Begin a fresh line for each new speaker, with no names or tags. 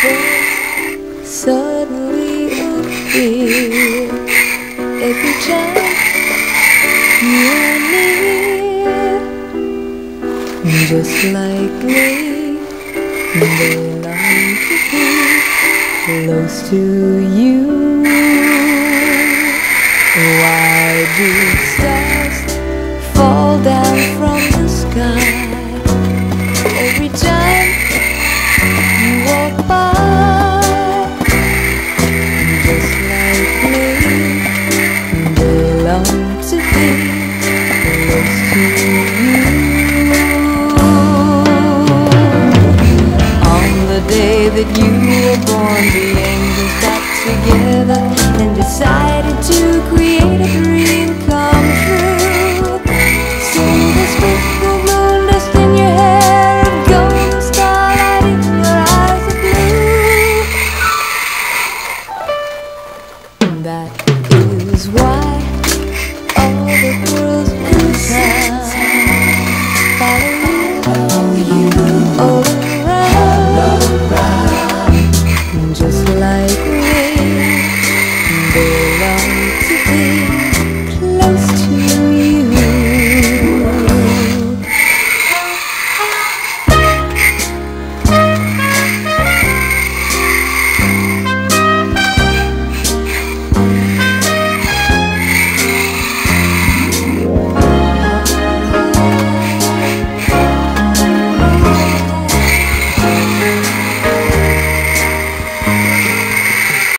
voice suddenly appear every time you are near. Just like me, they long to be close to you. Why do stars fall down from the sky every time you walk by? Just like me, they long to be close to you. On the day that you were born, the angels got together and decided to create a dream come true. Sing this with the